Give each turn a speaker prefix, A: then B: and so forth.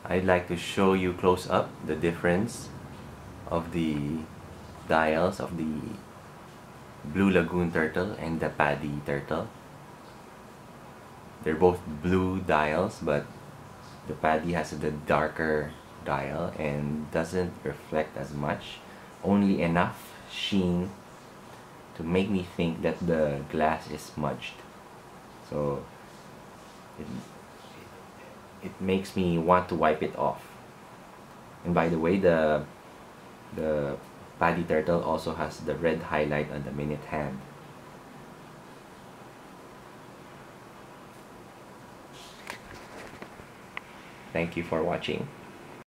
A: I'd like to show you close up the difference of the dials of the blue Lagoon turtle and the PADI turtle. They're both blue dials, but the PADI has the darker dial and doesn't reflect as much, only enough sheen to make me think that the glass is smudged. So it makes me want to wipe it off. And by the way, the PADI turtle also has the red highlight on the minute hand. Thank you for watching.